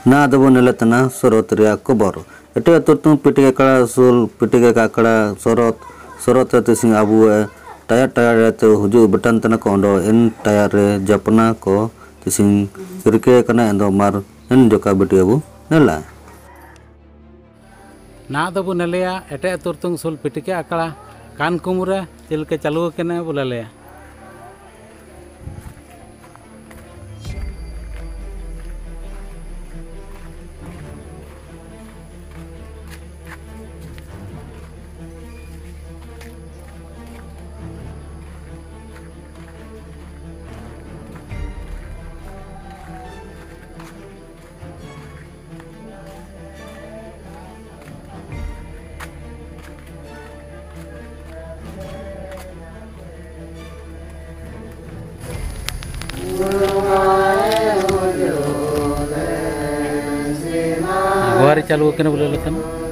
ना दबो नेलेतना शरत रे खबर एटे तुतु पिटिके कड़ा सुल पिटिके काकड़ा शरत शरत तिसिंग आबू टायर टायर ते हुजु बटन तना कोंडो इन टायर रे जपना को तिसिंग किरके कना एंदो मार इन जोका बिटी आबू नेला ना दबो नेलेया एटे तुतु सुल पिटिके आकड़ा कान कुमरा चिलके चालू केने बोलेले गुवारी चालू केने बोले लेखन